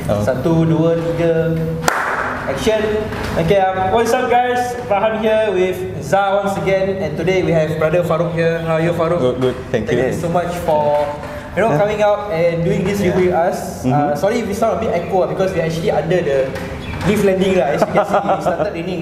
Satu, dua, tiga. Action. Okay, what's up guys? Farhan here with Zah once again, and today we have brother Farouk here. How are you, Farouk? Good. Thank you. Thank you so much for coming out and doing this review with us. Sorry if we sound a bit echo because we're actually under the lift landing lah. As you can see, it started raining.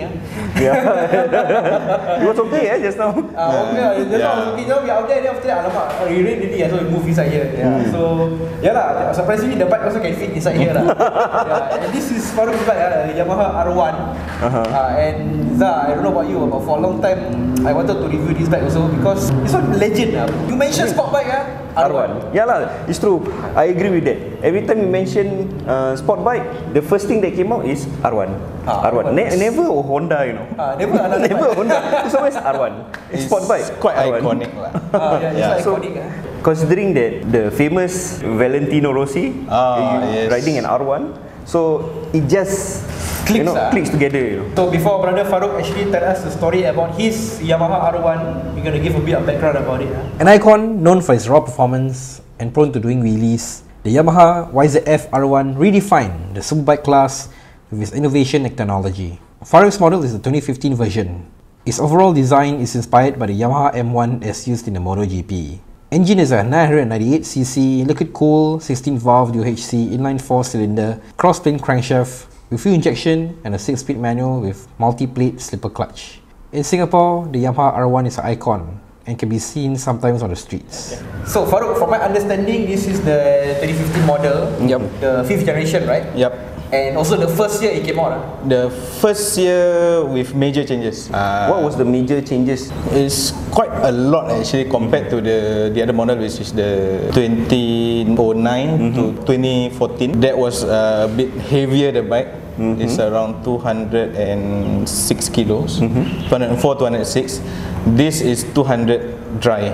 It was okay just now. Okay, just now was okay. Now we are out there, then after that, alamak, it rained really, so we move inside here. So, surprisingly the bike also can fit inside here lah. And this is Farouk's bike, Yamaha R1. And Zah, I don't know about you, but for a long time, I wanted to review this bike also because it's one legend lah. You mentioned sport bike R1. Yeah lah, it's true. I agree with that. Every time you mention sport bike, the first thing that came out is R1. R1. Never Honda, you know. Never Honda. It's always R1. It's sport bike. Quite R1. iconic lah. It's iconic. Considering that the famous Valentino Rossi riding an R1, so it just clicks together. So before brother Farouk actually tell us the story about his Yamaha R1, we're gonna give a bit of background about it. An icon known for its raw performance and prone to doing wheelies, the Yamaha YZF R1 redefined the superbike class with its innovation and technology. Farouk's model is the 2015 version. Its overall design is inspired by the Yamaha M1 as used in the MotoGP. Engine is a 998cc liquid-cooled 16-valve UHC inline 4-cylinder cross-plane crankshaft with fuel injection and a 6-speed manual with multi-plate slipper clutch. In Singapore, the Yamaha R1 is an icon and can be seen sometimes on the streets. So Farouk, from my understanding, this is the 2015 model, the 5th generation, right? Yep. And also the first year it came out. The first year with major changes. What was the major changes? It's quite a lot actually compared to the other model, which is the 2009 to 2014. That was a bit heavier, the bike. It's around 206 kilos, 204, 206. This is 200 dry.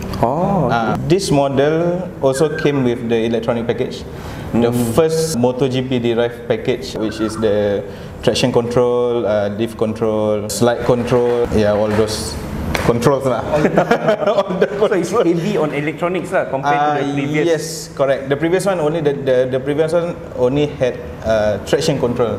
This model also came with the electronic package. The first MotoGP derived package, which is the traction control, diff control, slide control, all those controls lah. So it's heavy on electronics lah compared to the previous. Yes, correct. The previous one only the previous one only had traction control.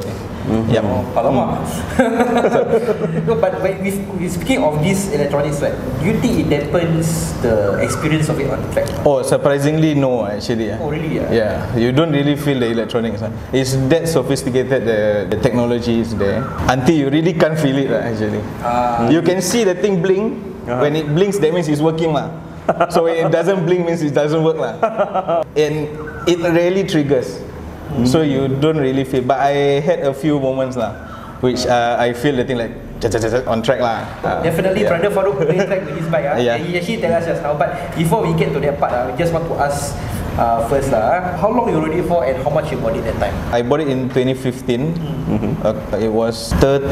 No, but we speaking of these electronics, right? Do you think it dampens the experience of it on the track? Oh, surprisingly no, actually. Oh, really? Yeah, you don't really feel the electronics. It's that sophisticated, the technology is there. Until you really can't feel it, actually. You can see the thing blink. When it blinks, that means it's working lah. So when it doesn't blink, means it doesn't work lah. And it rarely triggers. So you don't really feel. But I had a few moments lah, which I feel the thing like on track lah. Definitely, brother Farouk play track with his bike. He actually tell us just now. But before we get to that part, we just want to ask first lah, how long you rode it for and how much you bought it that time? I bought it in 2015. It was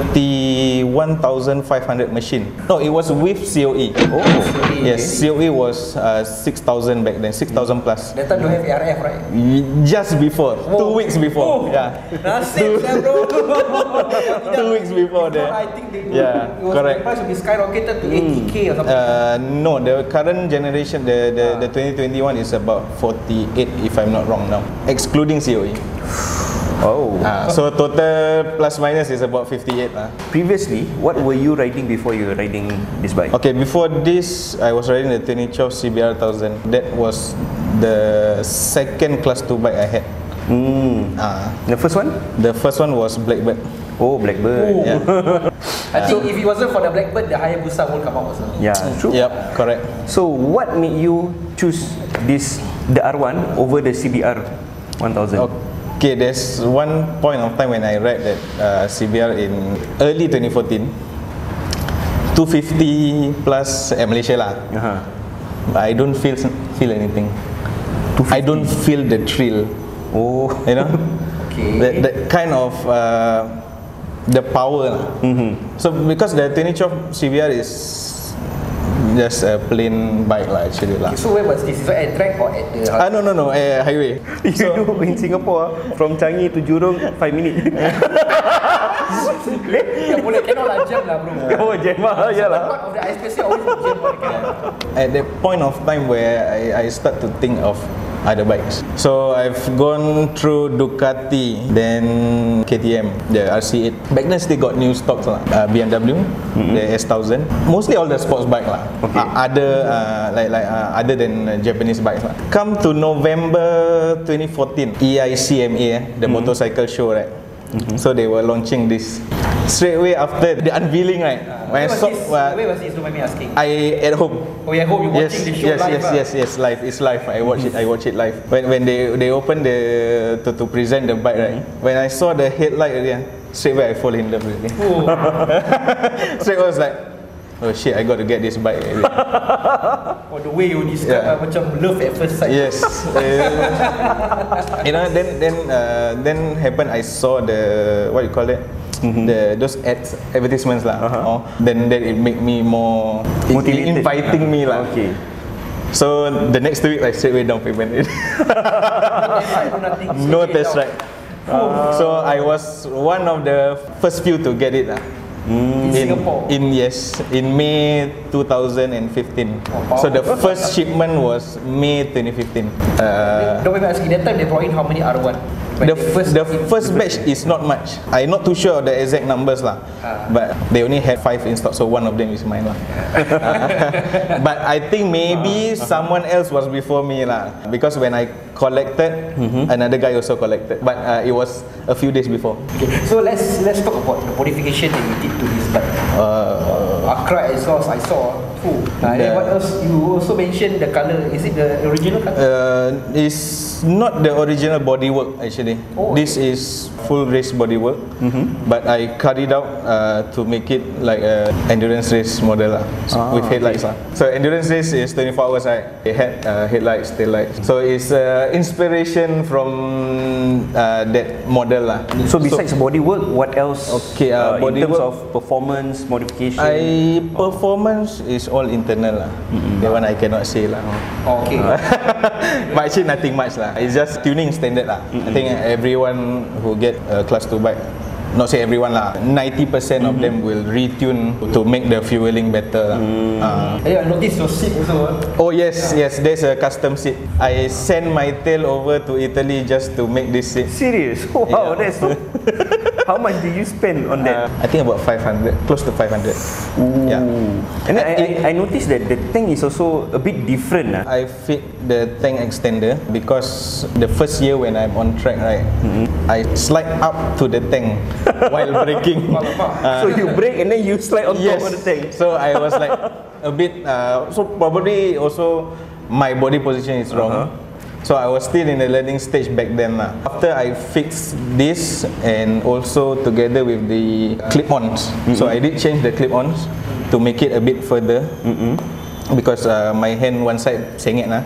31,500 machine. No, it was with COE. Yes, COE was 6,000 back then, 6,000 plus. That time you have ARF, right? Just before, 2 weeks before. Nasib bro. 2 weeks before that. I think they correct. The price will be skyrocketed to 80k or something. No, the current generation, the 2021 is about 48 if I'm not wrong now, excluding COE. So total plus minus is about 58 lah. Previously, what were you riding before you were riding this bike? Okay, before this, I was riding the 2012 CBR 1000. That was the second class 2 bike I had. The first one? The first one was Blackbird. Oh, Blackbird. I think if it wasn't for the Blackbird, the Hayabusa will come out also. Yeah, true. Yep, correct. So what made you choose the R1 over the CBR 1000? Okay, there's one point of time when I ride that CBR in early 2014, 250 plus at Malaysia lah. But I don't feel anything. I don't feel the thrill. You know, that kind of the power lah. So because the 2012 CBR is just a plain bike lah actually lah. So where was this? Is it at track or at the no, highway. You know, in Singapore, from Changi to Jurong 5 minutes. Boleh cannot lah, jam lah bro. Oh, jam lah, yalah. Part of the especially always jam. At that point of time where I start to think of other bikes. So I've gone through Ducati, then KTM, the RC8. Back then still got new stocks lah. BMW, the S1000. Mostly all the sports bike lah. Other than Japanese bikes lah. Come to November 2014, EICMA, the motorcycle show, right? So they were launching this. Straight away after the unveiling, right? Where was this? Don't mind me asking. I at home. Oh, yeah, home. You're watching the show live? Yes, live. It's live. I watch it live. When they open to present the bike, right? When I saw the headlight already, straight away I fall in love with it. Oh. Straight away I was like, oh shit, I got to get this bike. Oh, the way you describe macam love at first sight. Yes. You know, then happened. I saw the what you call it. Those advertisements lah. Then it make me more inviting me lah. Okay. So the next 2 weeks I straight away down payment. No test ride. So I was one of the first few to get it lah. In Singapore? In May 2015. So the first shipment was May 2015. Don't mind me asking, that time they brought in how many R1? The first batch is not much. I'm not too sure of the exact numbers lah. But they only had 5 in stock, so one of them is mine lah. But I think maybe someone else was before me lah. Because when I collected, another guy also collected. But it was a few days before. Okay. So let's talk about the modification that you did to this bike. Accra exhaust I saw. Then what else? You also mentioned the color. Is it the original color? It's not the original bodywork actually. This is full race bodywork, but I cut it out to make it like a endurance race model lah, with headlights lah. So endurance race is 24 hours, right? It had headlights, taillights. So it's inspiration from that model lah. So besides bodywork, what else? Okay, in terms of performance modification. Performance is all internal lah. That one I cannot say lah. Okay. But actually nothing much lah. It's just tuning standard lah. I think everyone who get a class 2 bike, not say everyone lah, 90% of them will retune to make the fueling better lah. I noticed your seat also. Oh yes, there's a custom seat. I sent my tail over to Italy just to make this seat. Serious? Wow, that's so. How much did you spend on that? I think about 500, close to 500. Ooh. Yeah. And I noticed that the tank is also a bit different. I fit the tank extender because the first year when I'm on track, right, I slide up to the tank while braking. So you brake and then you slide on top of the tank. So I was like a bit, so probably also my body position is wrong. So I was still in the learning stage back then lah. After I fixed this and also together with the clip-ons, so I did change the clip-ons to make it a bit further. Because my hand one side sengit lah.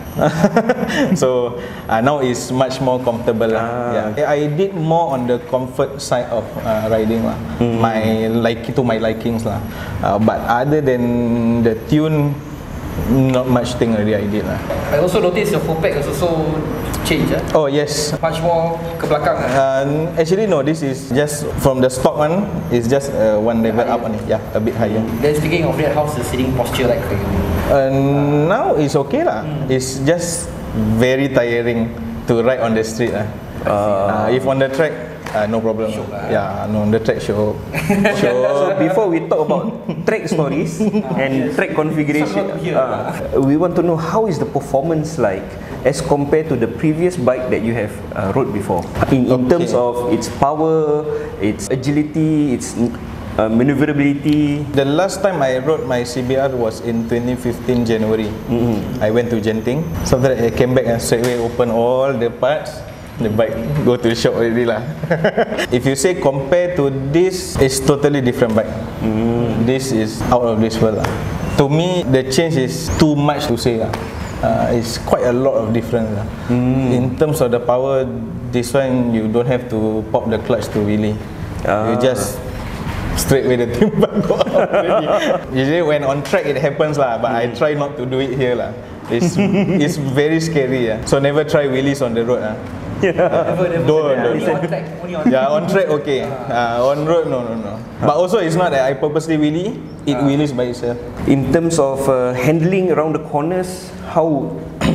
So now it's much more comfortable lah. Yeah. I did more on the comfort side of riding lah. My likings lah. But other than the tune, not much thing already I did lah. I also noticed your full pack has also changed. Oh yes. Much more ke belakang. Actually no, this is just from the stock one. It's just one level up only. Yeah, a bit higher. Then speaking of that, how's the sitting posture like for you? Now it's okay lah. It's just very tiring to ride on the street lah. If on the track, no problem. Yeah, no, on the track show. So before we talk about track stories and track configuration, we want to know how is the performance like as compared to the previous bike that you have rode before, in terms of its power, its agility, its maneuverability. The last time I rode my CBR was in 2015 January. I went to Genting. So after that I came back and straight away open all the parts. The bike go to the shop already lah. If you say compare to this, it's totally different bike. This is out of this world lah. To me, the change is too much to say lah. It's quite a lot of difference lah. In terms of the power, this one you don't have to pop the clutch to wheelie. You just straight away the timber go out already. Usually when on track it happens lah, but I try not to do it here lah. It's very scary lah. So never try wheelies on the road lah. Don't. Yeah, on track okay. On road no. But also it's not that I purposely wheelie. It wheelies by itself. In terms of handling around the corners, how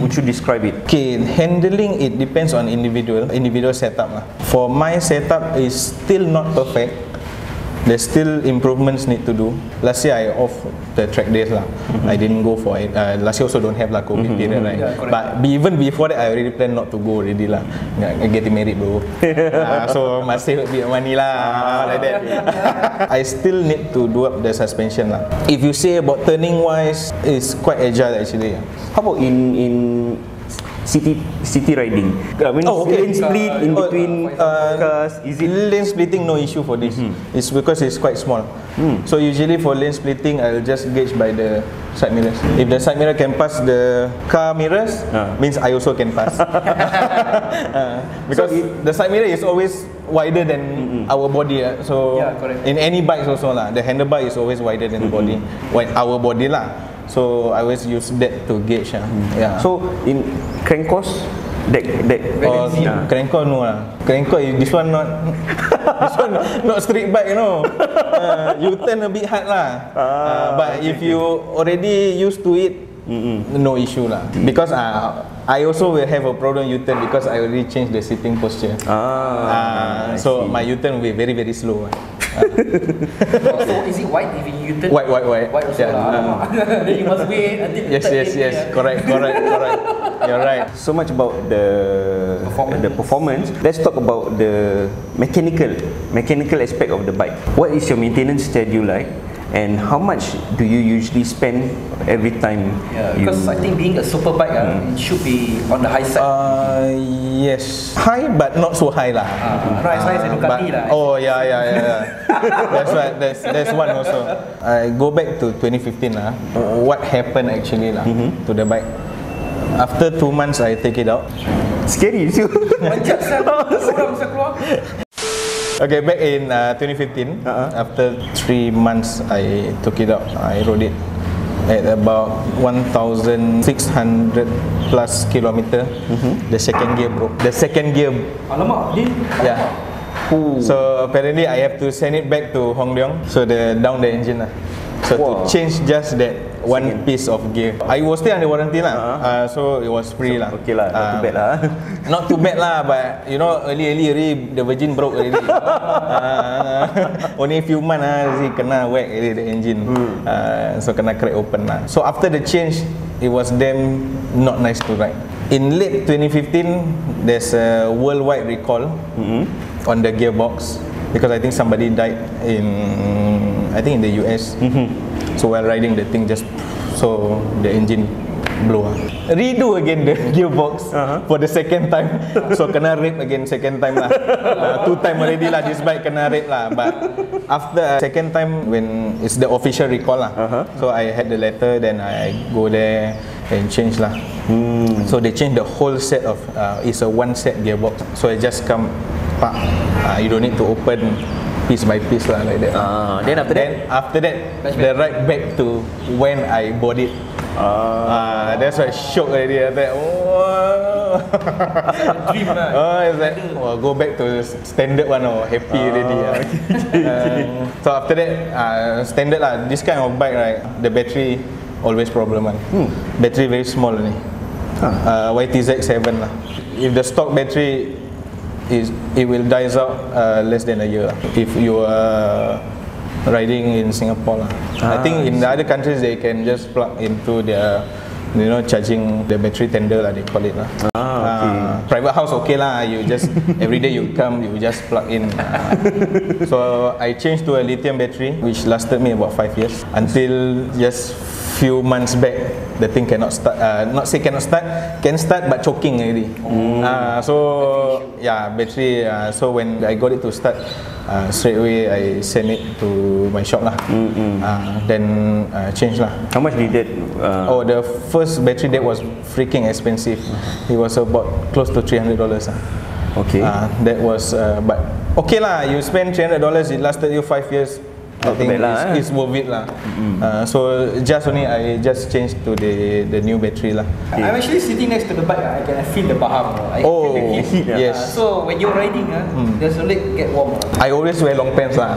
would you describe it? Okay, handling it depends on individual setup lah. For my setup is still not perfect. There's still improvements need to do. Last year I off the track days lah. I didn't go for it. Last year also don't have lah COVID period, right? Yeah, correct. But even before that I already plan not to go already lah. Getting married bro. So must save a bit of money lah, like that. I still need to do up the suspension lah. If you say about turning wise, it's quite agile actually. How about in city riding? I mean, lane split in between cars. Is it lane splitting? No issue for this. It's because it's quite small. So usually for lane splitting, I'll just gauge by the side mirrors. If the side mirror can pass the car mirrors, means I also can pass. Because the side mirror is always wider than our body. So Yeah, correct. in any bikes also lah, the handlebar is always wider than the body, our body lah. So I always use that to gauge. Yeah. so in crankos that Cranko no lah. Cranko is this one not this one not street bike, you know. You turn a bit hard lah. But if you already used to it, no issue lah. Because I also will have a problem U-turn because I already changed the sitting posture. So my U-turn will be very very slow. So is it white if you turn? White. White also Yeah. lah. Then you must wait until the third lane. Yes. Correct. You're right. So much about the performance. Let's talk about the mechanical aspect of the bike. What is your maintenance schedule like? And how much do you usually spend every time? Yeah, because I think being a super bike, it should be on the high side. Yes, high but not so high lah. Not as high as a Ducati lah. Oh yeah. That's right. That's one also. I go back to 2015 lah. What happened actually lah to the bike? After 2 months, I take it out. Scary too. Macam orang bisa keluar. Okay, back in 2015, after 3 months, I took it out. I rode it at about 1,600 plus kilometer. The second gear broke. Alamak, dia. Yeah. So apparently I have to send it back to Hongleong. So down the engine lah. So to change just that one piece of gear. I was still under warranty lah. So it was free lah. Okay lah, not too bad lah. Not too bad lah, but you know early the Virgin broke already. Only a few months kena whack already the engine. So kena crack open lah. So after the change, it was damn not nice to ride. In late 2015, there's a worldwide recall on the gearbox because I think somebody died in the US. So while riding the thing just so the engine blow. Redo again the gearbox for the second time. So kena rape again second time lah. 2 time already lah this bike kena rape lah. But after second time when it's the official recall lah. So I had the letter, then I go there and change lah. So they change the whole set of it's a one set gearbox. So I just come pak. You don't need to open piece by piece lah like that. Then after that the ride back to when I bought it. That's why shock already. I thought, Dream lah. it's like go back to standard one or happy already. So after that standard lah. This kind of bike right, the battery always problem one. Battery very small only. YTZ7 lah. If the stock battery it will dies out less than a year if you are riding in Singapore lah. I think in the other countries they can just plug into their charging the battery tender lah, they call it lah. Private house okay lah, you just every day you come you just plug in. So I changed to a lithium battery which lasted me about 5 years until just few months back the thing cannot start. Not say cannot start, can start but choking already. So yeah, battery. So when I got it to start, straight away I send it to my shop lah. Then change lah. How much did that? The first battery that was freaking expensive. It was about close to $300. Okay. That was but okay lah. You spend $300, it lasted you 5 years. I think it's worth it lah. So I just changed to the new battery lah. I'm actually sitting next to the bike. I can feel the baham. I feel the heat. Yes. So when you're riding, there's a leg get warm. I always wear long pants lah.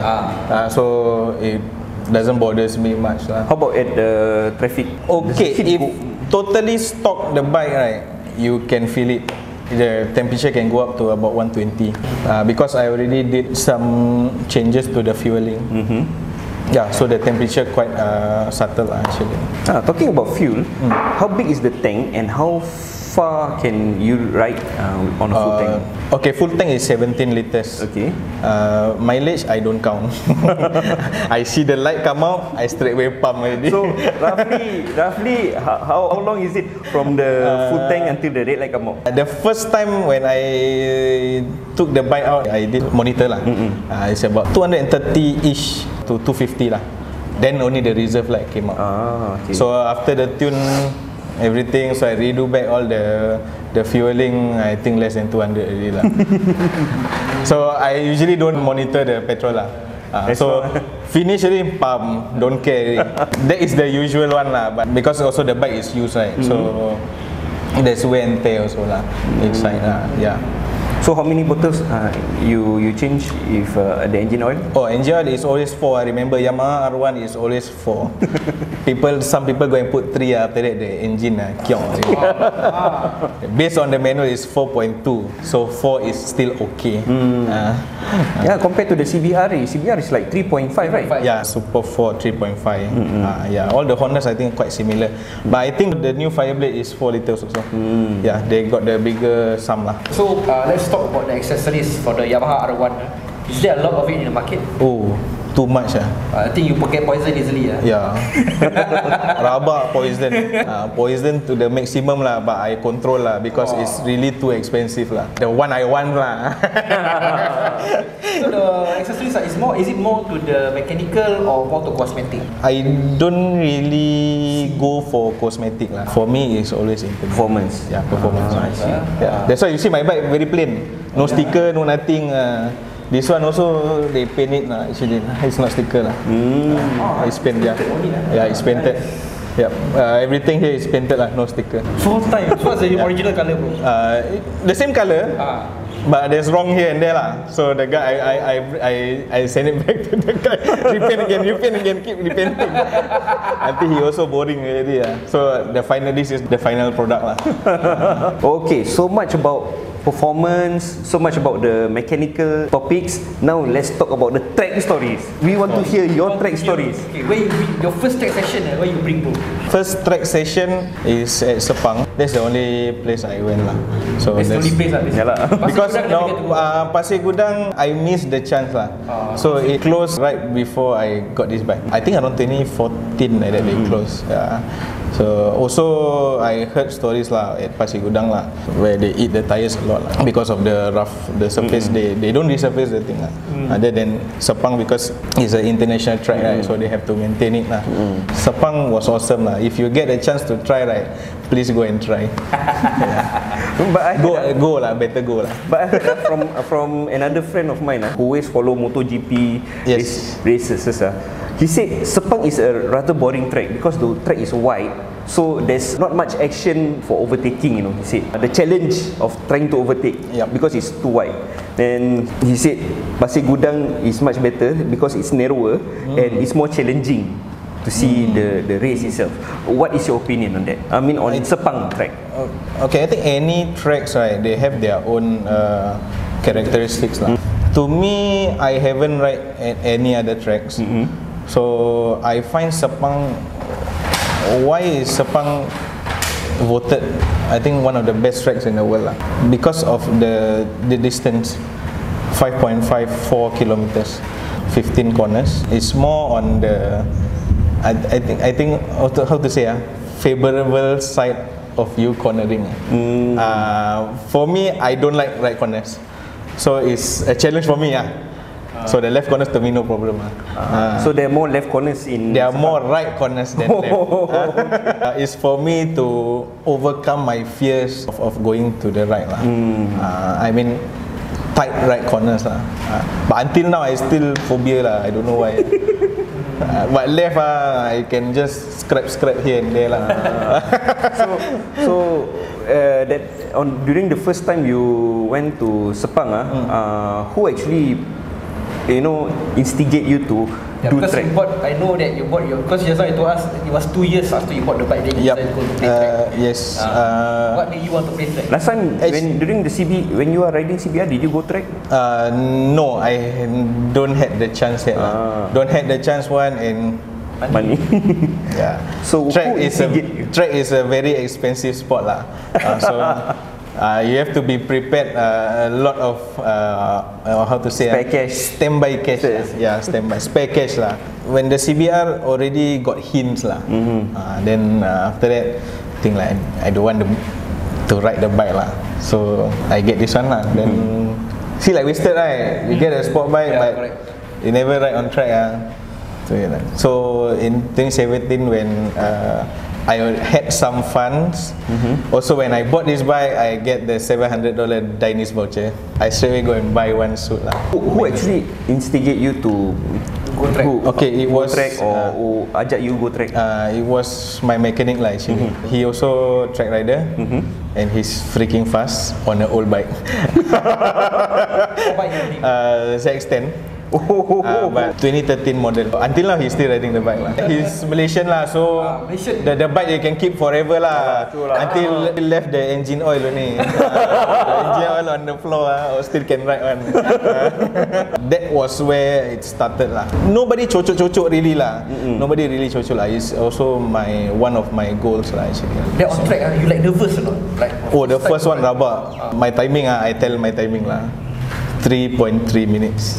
So it doesn't bother me much lah. How about at the traffic? Okay, if totally stock the bike, right, you can feel it. The temperature can go up to about 120 because I already did some changes to the fueling. Yeah, so the temperature quite subtle actually. Talking about fuel, how big is the tank and how far can you ride on a full tank? Okay, full tank is 17 liters. Okay. Mileage I don't count. I see the light come out, I straight away pump already. So roughly, how long is it from the full tank until the red light come out? The first time when I took the bike out, I did monitor lah. It's about 230-ish to 250 lah. Then only the reserve light came out. Okay. So after the tune, everything, so I redo back all the fueling. I think less than 200 already lah. So I usually don't monitor the petrol lah. So finish already, pump, don't care already. That is the usual one lah. But because also the bike is used, right, so there's wear and tear also lah inside lah. Yeah. So how many bottles you change if the engine oil? Oh, engine oil is always 4. I remember Yamaha R1 is always 4. Some people go and put 3 after that the engine kiong. Based on the manual is 4.2, so 4 is still okay. Yeah, compared to the CBR is like 3.5, right? Yeah, Super 4 3.5. Yeah, all the Hondas I think quite similar. But I think the new Fireblade is 4 liters also. Yeah, they got the bigger sum lah. So let's talk about the accessories for the Yamaha R1. Is there a lot of it in the market? Oh, too much I think you get poison easily. Yeah. Rabak poison. Poison to the maximum lah, but I control lah because it's really too expensive lah. The one I want lah. So the accessories is it more to the mechanical or more to cosmetic? I don't really go for cosmetic lah. For me, it's always in Performance. Yeah, performance. I see. Yeah. That's why you see my bike very plain. No sticker, no nothing. This one also they paint it lah. Actually, it's not sticker lah. It's painted. Yeah, it's painted. Yep. Everything here is painted lah, no sticker. Full time. So what's the original color, bro? The same color. But there's wrong here and there lah. So the guy, I send it back to the guy. repaint again, keep repainting. Until he also boring already lah. So this is the final product lah. Okay, so much about performance, so much about the mechanical topics. Now let's talk about the track stories. We want to hear your track stories. Okay, your first track session, where you bring, bro? First track session is at Sepang. That's the only place I went lah. So That's the only place lah. because Pasir Gudang I missed the chance lah. So it closed right before I got this bike. I think around 2014 like that they closed. Yeah. So also I heard stories lah at Pasir Gudang lah where they eat the tires a lot lah because of the surface. They don't resurface the thing lah. Other than Sepang because it's an international track, right, so they have to maintain it lah. Sepang was awesome lah. If you get a chance to try, right, please go and try. But go lah, better go lah. But I heard from another friend of mine who always follow MotoGP races. He said Sepang is a rather boring track because the track is wide, so there's not much action for overtaking. He said the challenge of trying to overtake because it's too wide. Then he said Pasir Gudang is much better because it's narrower and it's more challenging to see the race itself. What is your opinion on that? I mean on Sepang track. Okay, I think any tracks, right, they have their own characteristics lah. To me, I haven't ride at any other tracks. So I find Sepang. Why is Sepang voted, I think, one of the best tracks in the world lah? Because of the distance, 5.54 kilometers, 15 corners. It's more on the I think how to say favorable side of you cornering. For me, I don't like right corners, so it's a challenge for me. So the left corners to me no problem. So there are more left corners in. There are more right corners than left. It's for me to overcome my fears of going to the right lah. I mean tight right corners lah. But until now I still phobia lah. I don't know why. But left I can just scrap here and there lah. So that during the first time you went to Sepang, who actually instigate you to Yeah, do because track? you bought, I know that you bought your, because just now you told us it was 2 years after you bought the bike then you Yep. decided to go to play track. Yes. What made you want to play track? Last time during the when you are riding CBR, did you go track? No, I don't had the chance yet. Don't had the chance one, and Money. yeah. So track who track is a very expensive sport lah. So you have to be prepared a lot of how to say Spare cash. standby cash. Yes. Yeah, standby spare cash lah. When the CBR already got hints lah, then after that, think like I don't want to ride the bike lah. So I get this one lah. Then see like wasted right? You get a sport bike, Yeah, but correct. you never ride on track ah. So in 2017 when I had some funds. Also when I bought this bike, I get the $700 Dynist voucher. I straight away go and buy one suit lah. Who actually instigate you to Go track? Okay, it go was track or ajak you go track? it was my mechanic lah actually. He also track rider, and he's freaking fast on an old bike. What bike you riding? ZX10. But 2013 model. Until now, he's still riding the bike lah. He's Malaysian lah, so Malaysian. the bike you can keep forever lah. Until he left the engine oil only. The engine oil on the floor or still can ride one. That was where it started lah. Nobody cocok really lah. Nobody really cocok lah. It's also one of my goals lah actually. That on track, you like nervous or not? Like, Oh, the first one rabak. My timing I tell my timing lah. 3.3 minutes.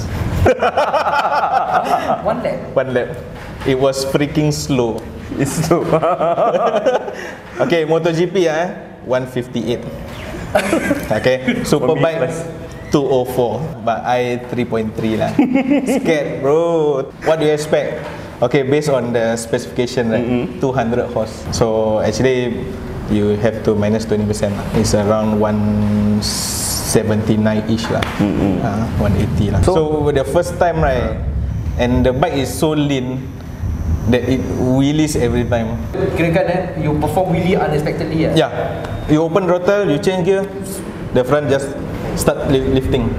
One lap. One lap. It was freaking slow. It's slow. Okay, MotoGP 158. Okay, Superbike 204, but I 3.3 lah. Scared, bro. What do you expect? Okay, based on the specification, right? 200 horse. So actually, you have to minus 20%. It's around 179-ish lah. 180 lah. So the first time, right, and the bike is so lean that it wheelies every time. Kirakan you perform wheelie unexpectedly. Yeah, you open throttle, you change gear, the front just start lifting.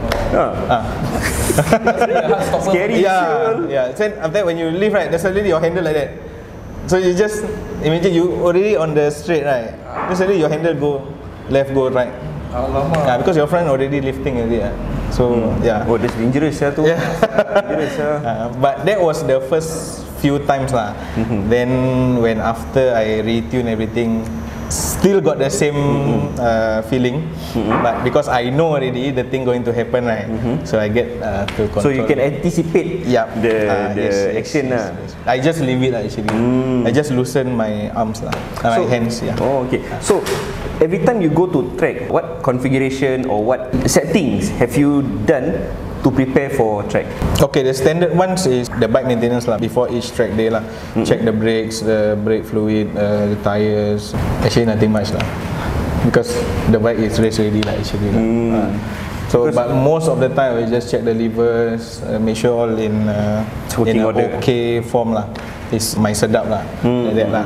Scary. Yeah. Then after that, when you lift, right, there's suddenly your handle like that. So you just imagine you already on the straight, right? Then suddenly your handle go left, go right. Alamak. Yeah, because your front already lifting already. So yeah. Oh, that's dangerous ya tu. Yeah. Dangerous ya. But that was the first few times lah. Then when after I retune everything, still got the same feeling. But because I know already the thing going to happen, right? So I get to control. So you can anticipate the action lah. Yes. I just leave it actually. I just loosen my arms lah, my hands. Yeah. Oh, okay. So every time you go to track, what configuration or what settings have you done to prepare for track? Okay, the standard ones is the bike maintenance lah. Before each track day lah, check the brakes, the brake fluid, the tires. Actually nothing much lah, because the bike is race ready lah actually lah. So but most of the time we just check the levers, make sure all in working in order. okay form lah. It's my sedap lah, like that lah.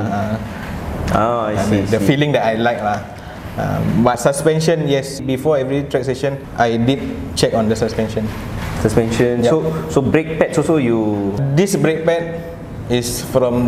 I see. The feeling that I like lah. But suspension, yes. Before every track session, I did check on the suspension. Suspension. Yep. So brake pads also you. This brake pad is from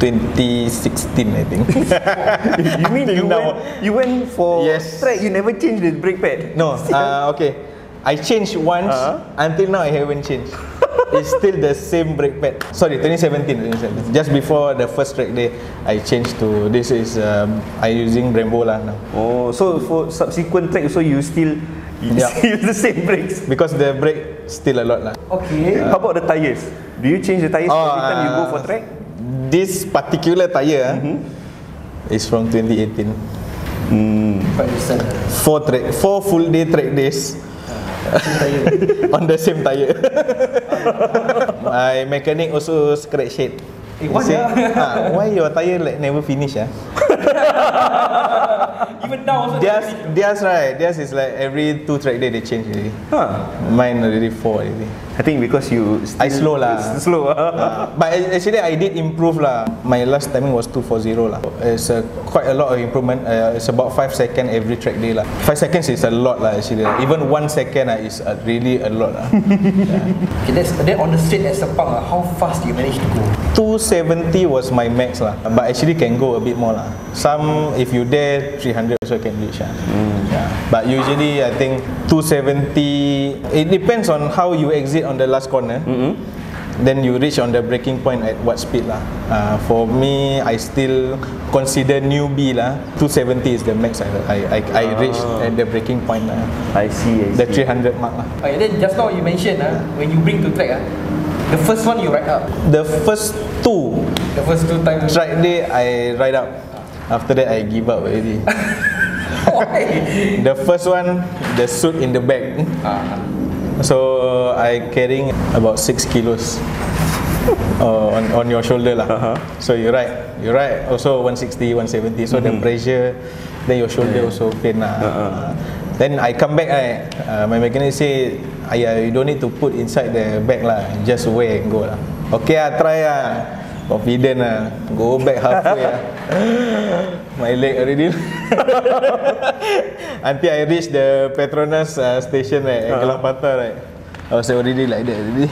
2016, I think. You mean you went for Yes. track? You never changed the brake pad? No, okay. I changed once. Until now, I haven't changed. It's still the same brake pad. Sorry, 2017. Just before the first track day, I changed to this. Is I using Brembo lah now. Oh, so for subsequent track also you still use the same brakes? Because the brake still a lot lah. Okay. How about the tires? Do you change the tires every time you go for track? This particular tire is from 2018. Quite recent. 4 full day track days. On the same tire. My mechanic also scratch head. He why say, why your tire like never finish? Even even now also. Theirs right. Theirs is like every 2 track day they change already. Huh. Mine already 4 already. I think because you still I slow lah. Slow. But actually I did improve lah. My last timing was 240 lah. It's quite a lot of improvement. It's about 5 seconds every track day lah. 5 seconds is a lot lah actually. Even 1 second is really a lot lah. Okay, then on the straight at Sepang, how fast you manage to go? 270 was my max lah. But actually can go a bit more lah. Some if you dare 300 also can reach lah. Yeah. But usually I think 270. It depends on how you exit on the last corner. Then you reach on the braking point at what speed lah. For me, I still consider newbie lah. 270 is the max I reached at the braking point lah. I see. The 300 mark lah. Okay, then just now you mentioned when you bring to track, the first one you ride up. The first two times. track day I ride up. After that I give up already. The first one, the suit in the back. So I carrying about 6 kilos on your shoulder lah. So you ride also 160, 170. So the pressure, then your shoulder also pain lah. Then I come back, my mechanic say, "Ayah, you don't need to put inside the bag lah, just wear and go lah." Okay lah, try lah. Confident lah. Go back halfway lah. My leg already. Until I reach the Petronas station at Gelang Patah right. I was already like that already.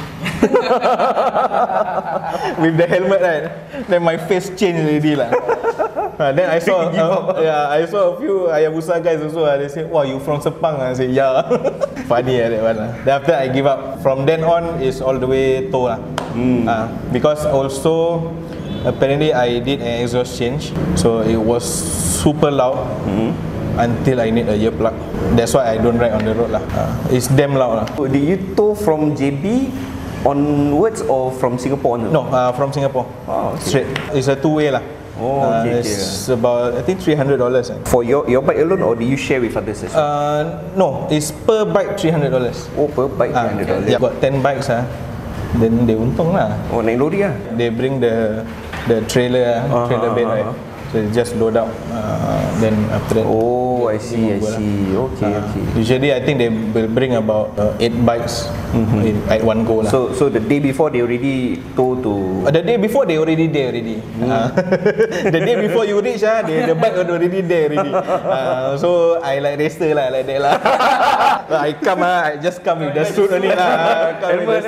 With the helmet right. Then my face changed already lah. Then I saw I saw a few Hayabusa guys also. They say, "Wow, you from Sepang?" I say, "Yeah." Funny that one lah. Then after I give up. From then on is all the way tow lah. Because also apparently I did an exhaust change, so it was super loud until I need a earplug. That's why I don't ride on the road lah. It's damn loud lah. Did you tow from JB onwards or from Singapore onwards? No, from Singapore. Oh, okay. Straight. It's a two-way lah. Oh, okay, It's about I think $300. For your bike alone, or do you share with others as well? No, it's per bike $300. Oh, per bike $300. Yeah, got 10 bikes then they untung lah. Oh, naik lori lah. They bring the trailer bed right. So they just load up. Then after that. Oh, I see. Okay. Usually I think they will bring about 8 bikes at one go lah. So the day before they already tow to. The day before they already there already. The day before you reach the bike already there already. So I like racer lah, like that lah. So I just come with the suit only lah. Helmet.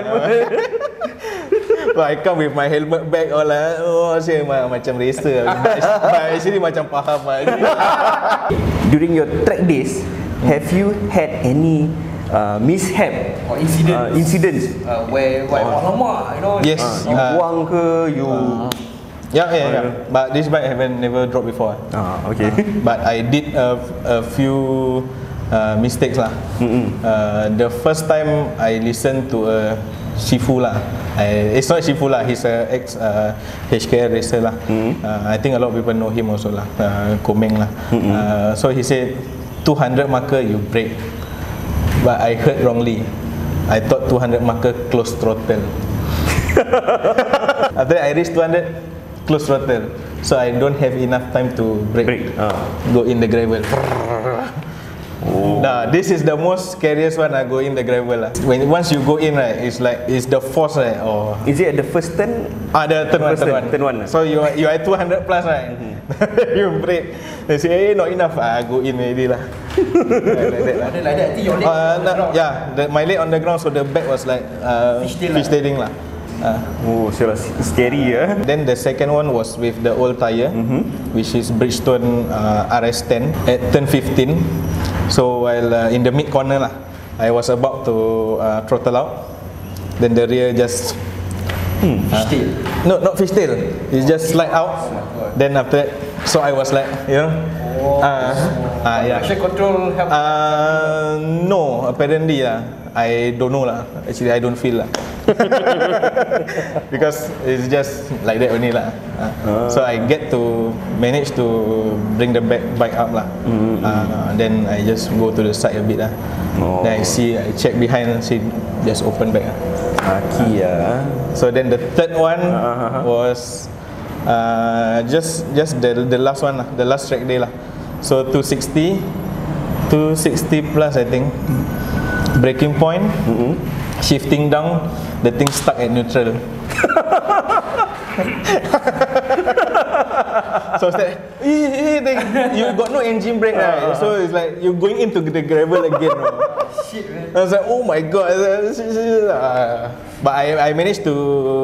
So I come with my helmet bag all lah. Oh, saya macam racer. But actually macam faham lah. During your track days, have you had any mishap Or incidents where alamak, you know, Yes. you buang ke, you Yeah. But this bike never dropped before. okay. But I did a few mistakes lah. The first time I listened to a Shifu lah. It's not Shifu lah. He's a ex HKR racer lah. I think a lot of people know him also lah. Komeng lah. So he said 200 marker you brake, but I heard wrongly. I thought 200 marker close throttle. After that I reached 200 close throttle, so I don't have enough time to brake. Go in the gravel. Nah, this is the most scariest one. I go in the gravel lah. Once you go in right, it's the force right. Or Is it at the first turn? the turn one. So you are 200 plus right. You brake. They say not enough. Go in already lah. Like that lah. like that. I think your leg on the ground. My leg on the ground, so the back was like fishtailing lah. So scary Then the second one was with the old tire, which is Bridgestone RS10 at turn 15. So while in the mid corner lah, I was about to throttle out. Then the rear just Fishtail. no, not fishtail. It just slide out. Then after that, so I was like, yeah. Traction control help. No, apparently I don't know lah. Actually, I don't feel lah. Because it's just like that only lah. So I get to manage to bring the bike up lah. Then I just go to the side a bit lah. Then I check behind, see just open back. So then the third one was just the last one lah, the last track day lah. So 260 plus I think. Braking point, shifting down, the thing stuck at neutral. So it's like, you got no engine brake, right? So it's like you're going into the gravel again. Shit, man. I was like, oh my god. But I managed to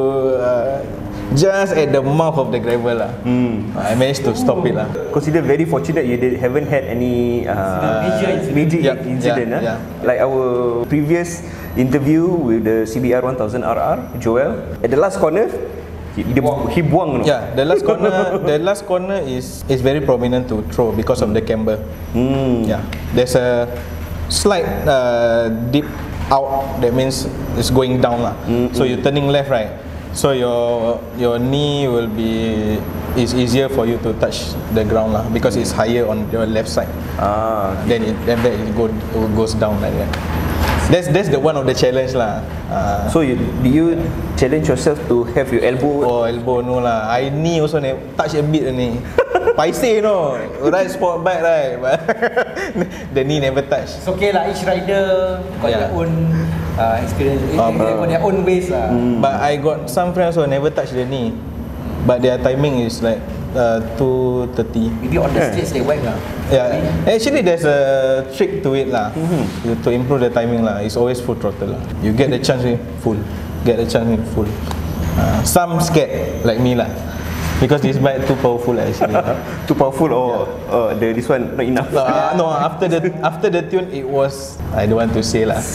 just at the mouth of the gravel lah. I managed to stop it lah. Consider very fortunate you haven't had any major incident. Yeah. Like our previous interview with the CBR 1000 RR, Joel, at the last corner, he buang. No? Yeah, the last corner is very prominent to throw because of the camber. Yeah, there's a slight dip out. That means it's going down lah. So you're turning left, right? So your knee will be, it's easier for you to touch the ground lah because it's higher on your left side. Then it goes down like that. That's the one of the challenge lah. So do you challenge yourself to have your elbow? Oh, elbow no lah. I knee also touch a bit ni. Paiseh no. Ride sport bike right, but the knee never touch. It's okay lah. Each rider got their own experience, got their own ways lah. But I got some friends who never touch the knee, but their timing is like 2:30. Maybe on the streets they whack lah. Yeah, actually there's a trick to it lah. To improve the timing lah. It's always full throttle lah. You get the chance with full, get the chance with full. Some scared like me lah, because this bike too powerful actually. Too powerful or this one not enough? No, after the tune it was, I don't want to say lah.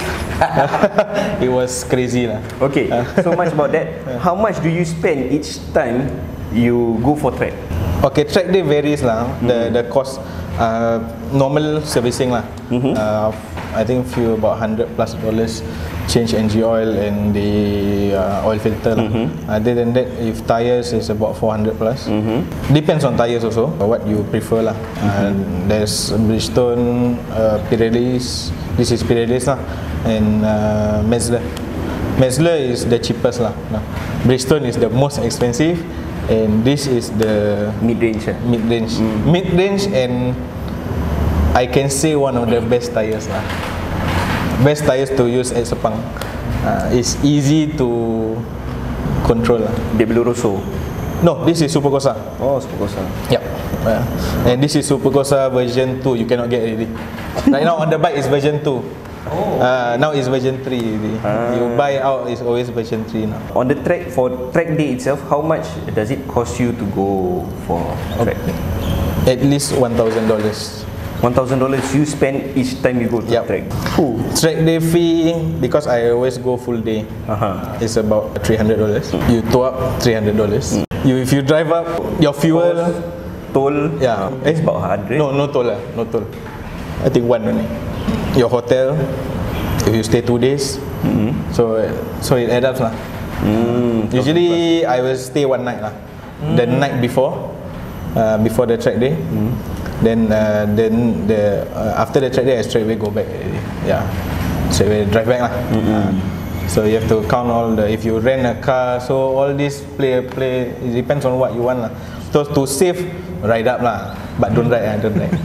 It was crazy lah. Okay, so much about that. How much do you spend each time you go for track? Okay, track day varies lah. The cost, normal servicing lah. I think few about $100+ change engine oil and the oil filter lah. Other than that, if tires is about $400+. Depends on tires also, what you prefer lah. There's Bridgestone, Pirellis. This is Pirellis lah, and Mezler. Mezler is the cheapest lah. Bridgestone is the most expensive. And this is the mid-range. Mid-range, and I can say one of the best tires lah. Best tires to use at Sepang. It's easy to control lah. Debelo Rosso. No, this is Super Corsa. Oh, Super Corsa. Yep. And this is Super Corsa version 2. You cannot get already. Right now on the bike is version 2. Now it's version 3 already. You buy out is always version 3 now. On the track, for track day itself, how much does it cost you to go for track day? At least $1,000. $1,000 you spend each time you go to track. Track day fee, because I always go full day, it's about $300. You tow up $300. If you drive up, your fuel, toll, it's about 100. No toll lah, no toll. I think one only. Your hotel, if you stay 2 days, so it adds up lah. Usually I will stay one night lah. The night before the track day. Then after the track day, I straight away go back. Straight away drive back lah. So you have to count all the, if you rent a car, so all this play. It depends on what you want lah. So to save, ride up lah. But don't ride. Don't ride.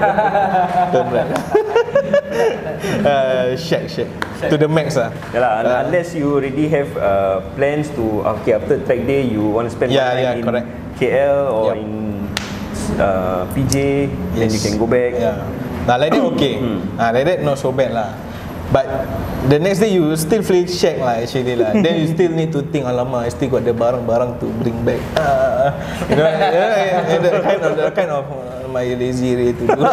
Shake to the max lah. Unless you already have plans to, after track day you want to spend one night in correct. KL or in PJ, then you can go back. Like that okay. Like that not so bad lah. But the next day you still feel shag lah actually lah. Then you still need to think, alamak, I still got the barang-barang to bring back. You know, that kind of my lazy way to do.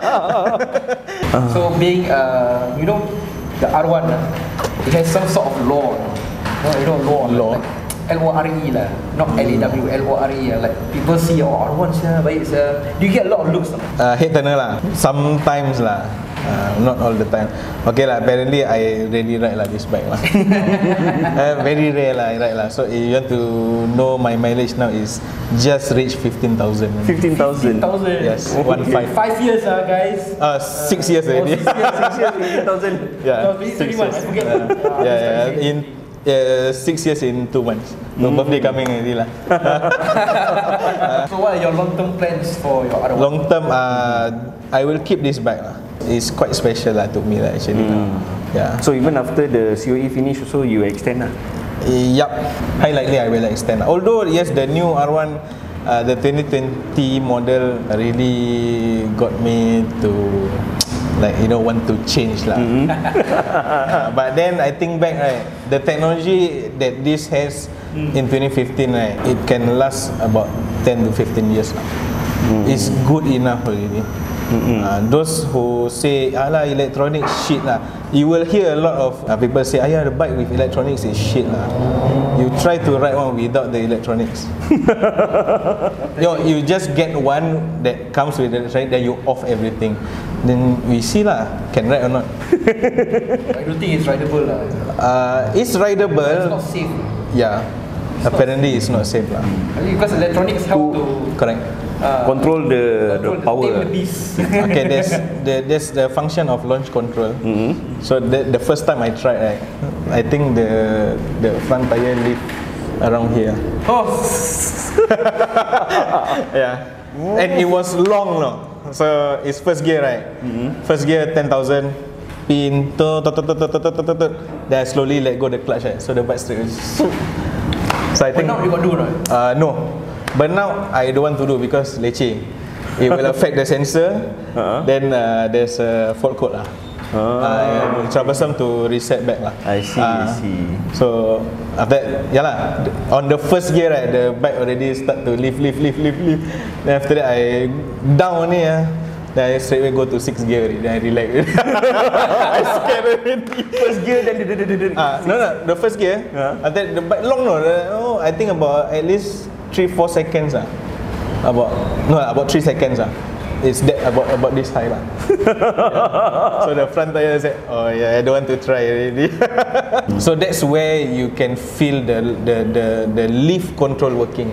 So being the R1, it has some sort of law. Law. Like LORE lah, not LAW, LORE. Like people see, R1 sia, baik sia. Do you get a lot of looks? Head turner lah. Sometimes lah. Not all the time. Okay lah, apparently I really ride lah this bike lah. Very rare lah I ride lah. So if you want to know, my mileage now is just reach 15,000. 15,000? Yes, 5 years guys. 6 years already. 6 years, 15,000. Yeah, 31, I forget. In 6 years in 2 months. My birthday coming already lah. So what are your long-term plans for your R1? Long term, I will keep this bike lah. It's quite special lah to me lah actually. Yeah. So even after the COE finish also you extend lah? Yup, high likely I will extend. Although yes, the new R1, the 2020 model really got me to want to change lah. But then I think back, right, the technology that this has in 2015, right, it can last about 10 to 15 years lah. It's good enough already. Those who say alah electronic shit lah, you will hear a lot of people say the bike with electronics is shit lah. You try to ride one without the electronics. You just get one that comes with electronics, then you off everything, then we see lah can ride or not. I don't think it's rideable lah. It's rideable. It's not safe. Yeah, apparently it's not safe lah. Because electronics help to Correct. Control the power. Tame the beast. Okay, there's the function of launch control. So the first time I tried, right, I think the front tire lift around here. Oh, Yeah, and it was long, no. So it's first gear, right? First gear 10,000 pin, then I slowly let go the clutch, right? So the bike straight. So I but think now you got do or not? no, but now I don't want to do because leceh. It will affect the sensor. Then there's a fault code lah. Troublesome to reset back lah. I see. So after that, on the first gear, right, the bike already start to lift. Then after that I down only then I straight away go to 6th gear already. Then I relax. I scared already. First gear then No, the first gear. After that, the bike long I think about at least 3-4 seconds about 3 seconds It's that about this high lah. So the front tire said, I don't want to try already. So that's where you can feel the lift control working.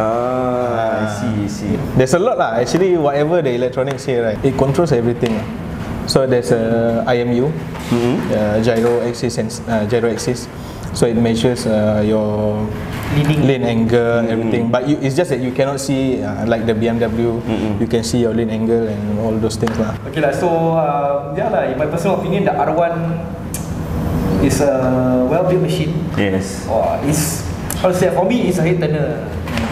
I see. There's a lot lah. Actually, whatever the electronics here, right, it controls everything. So there's a IMU, gyro axis. So it measures your lean angle, everything. But it's just that you cannot see like the BMW. You can see your lean angle and all those things lah. Okay lah. So in my personal opinion, the R1 is a well-built machine. Yes. It's for me, it's a head turner.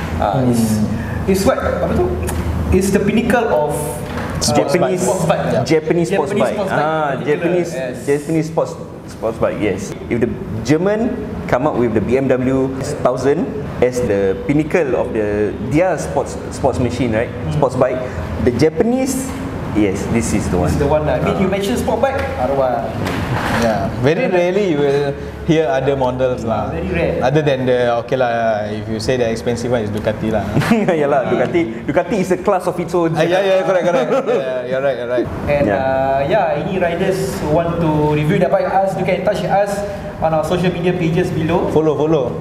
It's what it's the pinnacle of Japanese sports bike. Japanese sports bike. Japanese sports bike. Yes. If the German come up with the BMW 1000 as the pinnacle of their sports machine, right? Sports bike. The Japanese, yes, this is the one. This is the one. I mean, you mentioned sport bike, R1. Yeah. Very rarely you will hear other models lah. Very rare. Other than if you say the expensive one is Ducati lah. Yalah, Ducati is a class of its own. Yeah, correct. You're right. And any riders who want to review their bike us, you can touch us on our social media pages below. Follow.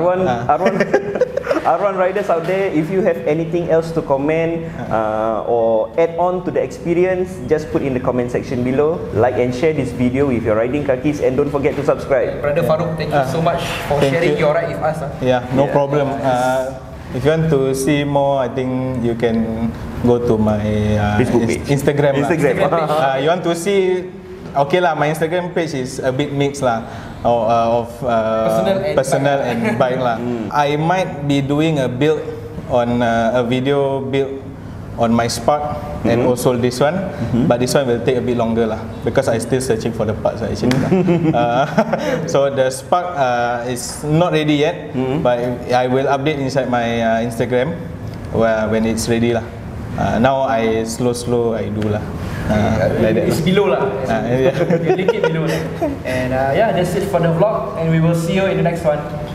R1 riders out there, if you have anything else to comment or add on to the experience, just put in the comment section below. Like and share this video with your riding kakis, and don't forget to subscribe. Brother Farouk, thank you so much for sharing your ride with us. Yeah, no problem. If you want to see more, I think you can go to my Facebook page. Instagram. Instagram. You want to see? Okay lah, my Instagram page is a bit mixed lah. Of personal and bike lah. I might be doing a build on a video build on my Spark and also this one, but this one will take a bit longer lah because I still searching for the parts actually. So the Spark is not ready yet, but I will update inside my Instagram when it's ready lah. Now I slow I do lah. Like it's below lah. You link it below. And that's it for the vlog, and we will see you in the next one.